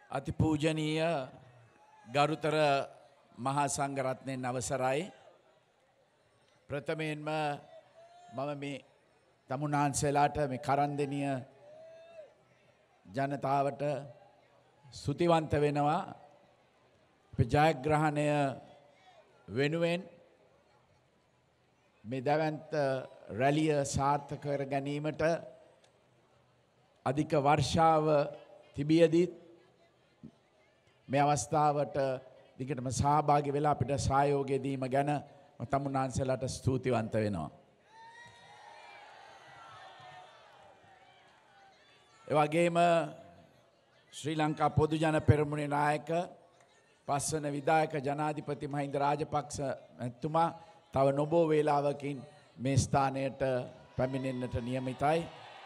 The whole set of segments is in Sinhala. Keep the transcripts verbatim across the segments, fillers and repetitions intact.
අතිපූජනීය ගරුතර මහා සංඝරත්නයන් අවසරයි. ප්‍රථමයෙන්ම මම මේ තමුන්නාන්සේලාට මේ කරන්දෙනිය ජනතාවට ස්තුතිවන්ත වෙනවා. ජයග්‍රහණය වෙනුවෙන් මේ දැවැන්ත රැලිය සාර්ථක කර ගැනීමට අධික වර්ෂාව තිබියදීත් මේ අවස්ථාවට දිගටම සහභාගී වෙලා අපිට සහයෝගය දීම ගැන මම තමුන්නාන්සේලාට ස්තුතිවන්ත වෙනවා. ඒ වගේම ශ්‍රී ලංකා පොදු ජන පෙරමුණේ නායක පස්වන විධායක ජනාධිපති මහින්ද රාජපක්ෂ මැතිතුමා තව නොබෝ වේලාවකින් මේ ස්ථානයට පැමිණෙන්නට නියමිතයි.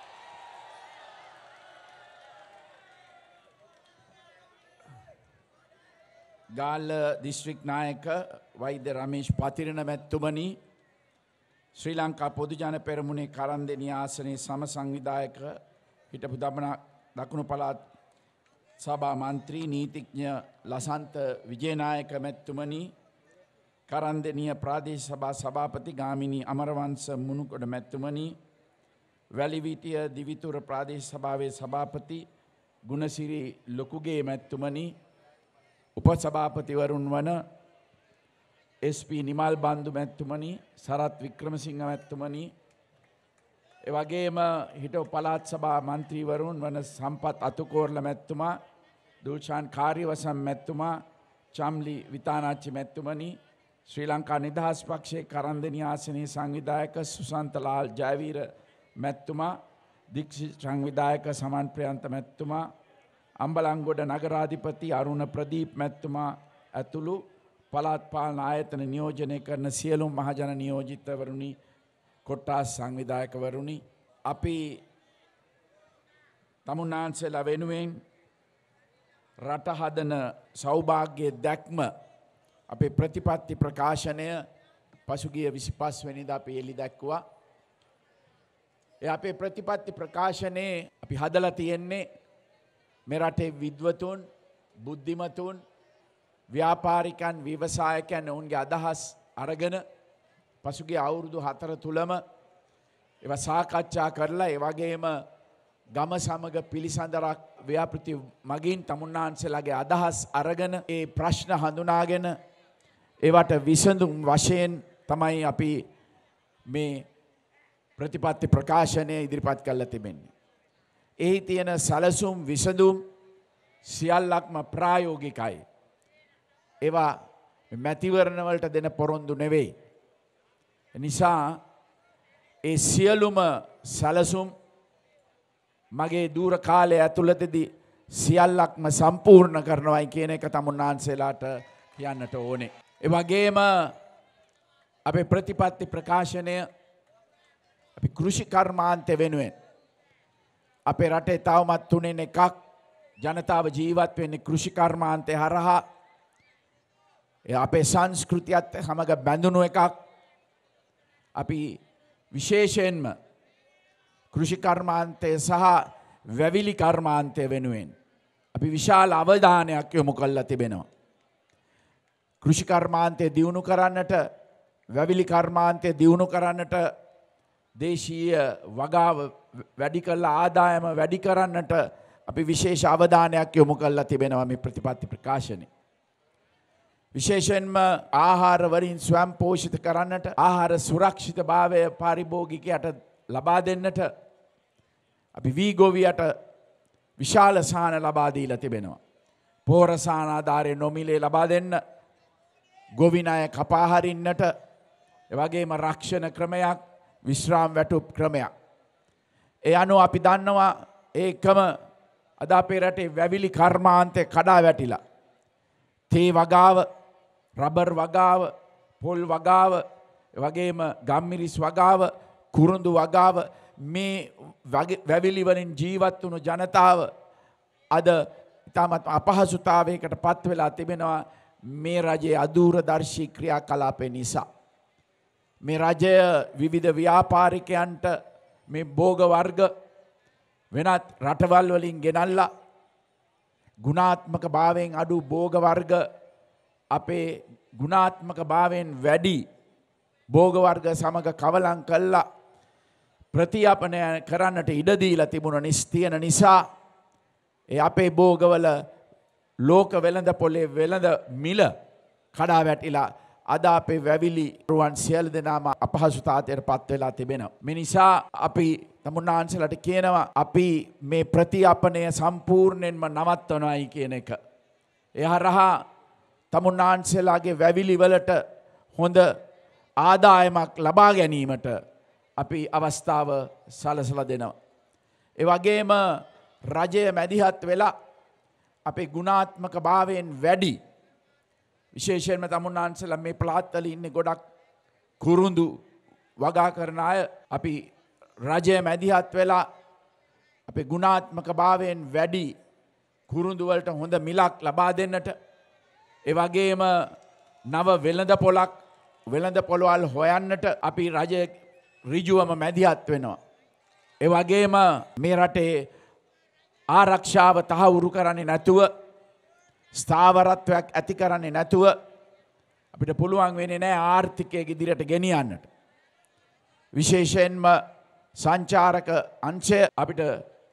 ගාල්ල දිස්ත්‍රික් නායක වෛද්‍ය රමේෂ් පතිරණ මැතිතුමනි, ශ්‍රී ලංකා පොදු ජන පෙරමුණේ කරන්දෙනිය ආසනයේ සම සංවිධායක හිටපු දකුණු පළාත් සභා මන්ත්‍රී නීතිඥ ලසන්ත විජේනායක මැතිතුමනි, කරන්දෙනිය ප්‍රාදේශ සභා සභාපති ගාමිණී අමරවංශ මුණුකොඩ මැතිතුමනි, වැලිවිටිය දිවිතුර ප්‍රාදේශ සභාවේ සභාපති ගුණසිරි ලොකුගේ මැතිතුමනි, උපසභාපතිවරුන් වන එස් පී නිමල් බන්දු මැතිතුමනි, සරත් වික්‍රමසිංහ මැතිතුමනි, එවැගේම හිටපු පළාත් සභා මන්ත්‍රීවරුන් වන සම්පත් අතුකෝරළ මැතිතුමා, දුල්ෂාන් කාර්යවසම් මැතිතුමා, චම්ලි විතානාච්චි මැතිතුමනි, ශ්‍රී ලංකා නිදහස් පක්ෂයේ කරන්දෙනිය ආසනයේ සංවිධායක සුසන්තලාල් ජයවීර මැතිතුමා, දීක්ෂිත් සංවිධායක සමන් ප්‍රියන්ත මැතිතුමා, අම්බලන්ගොඩ නගරාධිපති අරුණ ප්‍රදීප් මැතිතුමා ඇතුළු පළාත් පාලන ආයතන නියෝජනය කරන සියලුම මහජන නියෝජිතවරුනි, කොට්ටාස් සංවිධායකවරුනි, අපි තමුන්නාන්සේලා වෙනුවෙන් රට හදන සෞභාග්‍යයේ දැක්ම අපේ ප්‍රතිපත්ති ප්‍රකාශනය පසුගිය විසිපස් වෙනිදා අපි එළි දැක්වුවා. ඒ අපේ ප්‍රතිපත්ති ප්‍රකාශනයේ අපි හදලා තියෙන්නේ මේ රටේ විද්වතුන්, බුද්ධිමතුන්, ව්‍යාපාරිකයන්, ව්‍යවසායකයන් ඔවුන්ගේ අදහස් අරගෙන පසුගිය අවුරුදු හතර තුලම ඒවා සාකච්ඡා කරලා ඒ වගේම ගම සමග පිළිසඳරක් ව්‍යාපෘති මගින් තමුන්නාන්සේලාගේ අදහස් අරගෙන ඒ ප්‍රශ්න හඳුනාගෙන ඒවට විසඳුම් වශයෙන් තමයි අපි මේ ප්‍රතිපත්ති ප්‍රකාශනය ඉදිරිපත් කරලා තිබෙන්නේ. එහි තියෙන සැලසුම් විසඳුම් සියල්ලක්ම ප්‍රායෝගිකයි. ඒවා මැතිවරණ වලට දෙන පොරොන්දු නෙවෙයි. නිසා ඒ සියලුම සැලසුම් මගේ දූර කාලය ඇතුළතදී සියල්ලක්ම සම්පූර්ණ කරනවායි කියන එක තමුන්නාන්සේලාට කියන්නට ඕනේ. ඒ වගේම අපේ ප්‍රතිපත්ති ප්‍රකාශනය අපි කෘෂි කර්මාන්තය වෙනුවෙන් අපේ රටේ තවමත් තුනෙන් එකක් ජනතාව ජීවත් වෙන්නේ කෘෂි කර්මාන්තය හරහා. ඒ අපේ සංස්කෘතියත් සමග බැඳුණු එකක්. අපි විශේෂයෙන්ම කෘෂි කර්මාන්තය සහ වැවිලි කර්මාන්තය වෙනුවෙන් අපි විශාල අවධානයක් යොමු කරලා තිබෙනවා. කෘෂි කර්මාන්තය දියුණු කරන්නට, වැවිලි කර්මාන්තය දියුණු කරන්නට, දේශීය වගාව වැඩි කරලා ආදායම වැඩි කරන්නට අපි විශේෂ අවධානයක් යොමු කරලා තිබෙනවා මේ ප්‍රතිපත්ති ප්‍රකාශනයේ. විශේෂයෙන්ම ආහාර වලින් ස්වයං පෝෂිත කරන්නට, ආහාර සුරක්ෂිතභාවය පාරිභෝගිකයට ලබා දෙන්නට අපි වී ගොවියට විශාල සහන ලබා දීලා තිබෙනවා. පෝර සහනාධාරය නොමිලේ ලබා දෙන්න, ගොවි ණය කපා හරින්නට, එවැගේම රක්ෂණ ක්‍රමයක්, විශ්‍රාම වැටුප් ක්‍රමයක්. ඒ අනුව අපි දන්නවා ඒකම අද අපේ රටේ වැවිලි කර්මාන්තය කඩා වැටිලා. තේ වගාව, රබර් වගාව, පොල් වගාව, වගේම ගම්මිරිස් වගාව, කුරුඳු වගාව, මේ වැවිලි වලින් ජීවත් වුණු ජනතාව අද ඉතාමත් අපහසුතාවයකට පත් වෙලා තිබෙනවා මේ රජයේ අදූරදර්ශී ක්‍රියාකලාපය නිසා. මේ රජය විවිධ ව්‍යාපාරිකයන්ට මේ භෝග වර්ග වෙනත් රටවල් වලින් ගෙනල්ලා ගුණාත්මක භාවයෙන් අඩු භෝග වර්ග අපේ ගුණාත්මක භාවයෙන් වැඩි භෝග වර්ග සමග කවලම් කළා ප්‍රතියාපනය කරන්නට ඉඩ දීලා තිබුණ නිස්තියන නිසා ඒ අපේ භෝගවල ලෝක වෙළඳ පොලේ වෙළඳ මිල කඩා වැටිලා අද අපේ වැවිලි රුවන් සියලු දෙනාම අපහසුතාවයට පත් වෙලා තිබෙනවා. මේ නිසා අපි තමුන්නාන්සලට කියනවා අපි මේ ප්‍රතියාපනය සම්පූර්ණයෙන්ම නවත්වනවායි කියන එක. ඒ හරහා තමුන්නාන්සලාගේ වැවිලි වලට හොඳ ආදායමක් ලබා ගැනීමට අපි අවස්ථාව සලසලා දෙනවා. ඒ වගේම රජය මැදිහත් වෙලා අපේ ගුණාත්මක භාවයෙන් වැඩි විශේෂයෙන්ම තමුන්නාන්සලා මේ ප්ලාත්වල ඉන්නේ ගොඩක් කුරුඳු වගා කරන අය අපි රජය මැදිහත් වෙලා අපේ ගුණාත්මක භාවයෙන් වැඩි කුරුඳු වලට හොඳ මිලක් ලබා දෙන්නට ඒ වගේම නව වෙළඳ පොලක් වෙළඳ පොළවල් හොයන්නට අපි රජය ඍජුවම මැදිහත් වෙනවා. ඒ වගේම මේ රටේ ආරක්ෂාව තහවුරු කරන්නේ නැතුව ස්ථාවරත්වයක් ඇති කරන්නේ නැතුව අපිට පුළුවන් වෙන්නේ නැහැ ආර්ථිකය ඉදිරියට ගෙනියන්නට. විශේෂයෙන්ම සංචාරක අංශය අපිට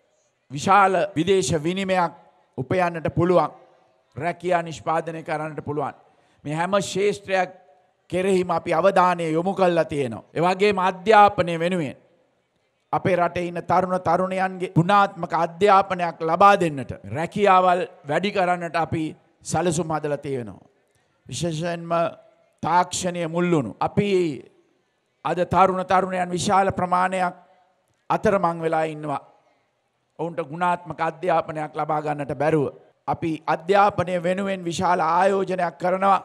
විශාල විදේශ විනිමයක් උපයන්නට පුළුවන්. රැකියා නිෂ්පාදනය කරන්නට පුළුවන්. මේ හැම ශේෂ්ත්‍රයක් කෙරෙහිම අපි අවධානය යොමු කරලා තියෙනවා. ඒ වගේම අධ්‍යාපනය වෙනුවෙන් අපේ රටේ ඉන්න තරුණ තරුණයන්ගේ ගුණාත්මක අධ්‍යාපනයක් ලබා දෙන්නට රැකියාවල් වැඩි කරන්නට අපි සැලසුම් හදලා තියෙනවා. විශේෂයෙන්ම තාක්ෂණය මුල්ලුණු අපි අද තරුණ තරුණයන් විශාල ප්‍රමාණයක් අතරමං වෙලා ඉන්නවා. ඔවුන්ට ගුණාත්මක අධ්‍යාපනයක් ලබා ගන්නට බැරුව අපි අධ්‍යාපනය වෙනුවෙන් විශාල ආයෝජනයක් කරනවා.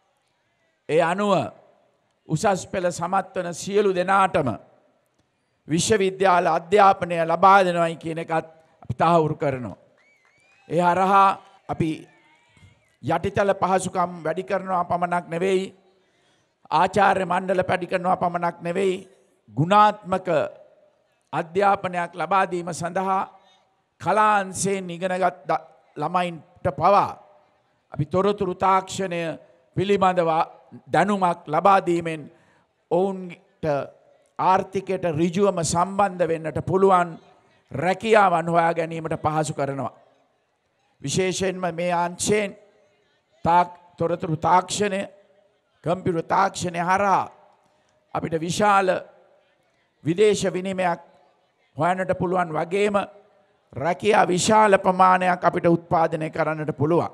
ඒ අනුව උසස් පෙළ සමත් වන සියලු දෙනාටම විශ්වවිද්‍යාල අධ්‍යාපනය ලබා දෙනවයි කියන එකත් අපි තහවුරු කරනවා. ඒ හරහා අපි යටිතල පහසුකම් වැඩි කරනවා පමණක් නෙවෙයි ආචාර්ය මණ්ඩල වැඩි කරනවා පමණක් නෙවෙයි ගුණාත්මක අධ්‍යාපනයක් ලබා දීම සඳහා කලාංශයෙන් ඉගෙනගත් ළමයින්ට පවා අපි තොරතුරු තාක්ෂණය පිළිබඳව දැනුමක් ලබා දීමෙන් ඔවුන්ට ආර්ථිකයට ඍජුවම සම්බන්ධ වෙන්නට පුළුවන් රැකියාවන් හොයා ගැනීමට පහසු කරනවා. විශේෂයෙන්ම මේ අංශයෙන් තාක් තොරතුරු තාක්ෂණය කම්පියුටර් තාක්ෂණය හරහා අපිට විශාල විදේශ විනිමයක් හොයන්නට පුළුවන් වගේම රැකියා විශාල ප්‍රමාණයක් අපිට උත්පාදනය කරන්නට පුළුවන්.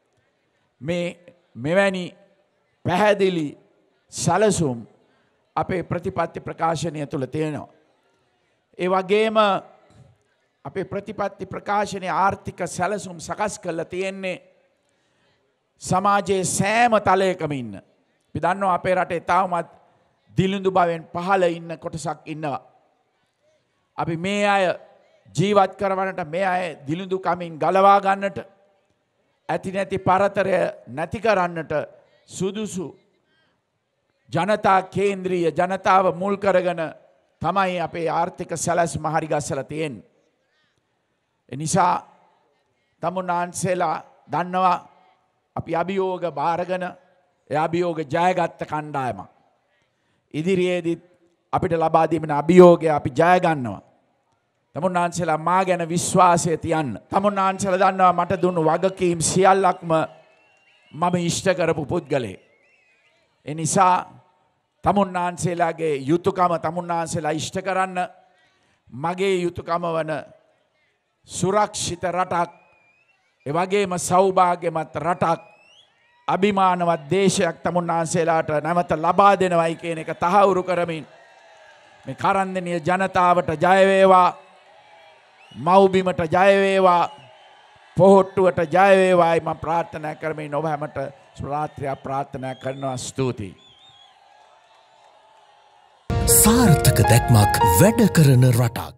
මේ මෙවැනි පැහැදිලි සැලසුම් අපේ ප්‍රතිපත්ති ප්‍රකාශනය තුළ තියෙනවා. ඒ වගේම අපේ ප්‍රතිපත්ති ප්‍රකාශනයේ ආර්ථික සැලසුම් සකස් කරලා තියෙන්නේ සමාජයේ සෑම තලයකම ඉන්න. අපි දන්නවා අපේ රටේ තාමත් දිලිඳු බවෙන් පහළ ඉන්න කොටසක් ඉන්නවා. අපි මේ අය ජීවත් කරවන්නට මේ අය දිලිඳු කමින් ගලවා ගන්නට ඇති නැති පරතරය නැති කරන්නට සුදුසු ජනතා කේන්ද්‍රීය ජනතාව මුල් කරගෙන තමයි අපේ ආර්ථික සැලැස්ම හරිගස්සලා තියෙන්නේ. ඒ නිසා තමුන්නාන්සේලා දන්නවා අපි අභියෝග බාරගෙන ඒ අභියෝග ජයගත්ත කණ්ඩායමක්. ඉදිරියේදීත් අපිට ලබා දීමන අභියෝගය අපි ජය ගන්නවා. තමුන්නාන්සේලා මා ගැන විශ්වාසය තියන්න. තමුන්නාන්සේලා දන්නවා මට දුන්නු වගකීම් සියල්ලක්ම මම ඉෂ්ට කරපු පුද්ගලයෙක්. ඒ නිසා තමුන්නාන්සේලාගේ යුතුයකම තමුන්නාන්සේලා ඉෂ්ට කරන්න මගේ යුතුයකම වන සුරක්ෂිත රටක් ඒ වගේම සෞභාග්‍යමත් රටක් අභිමානවත් දේශයක් තමුන්නාන්සේලාට නැවත ලබා දෙනවයි කියන එක තහවුරු කරමින් මේ කරන්දෙනිය ජනතාවට ජය වේවා මව්බිමට ජය වේවා පොහොට්ටුවට ජය වේවායි මම ප්‍රාර්ථනා කරමින් ඔබ හැමට රාත්‍රිය ප්‍රාර්ථනා කරනවා. ස්තුතියි. සාර්ථක දැක්මක් වැඩ කරන රටක්.